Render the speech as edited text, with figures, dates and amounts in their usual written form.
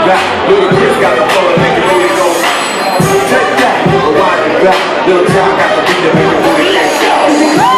back. Little Chris got the flow to make your booty go. Take that, rewind it back. Little John got the beat to make your booty go.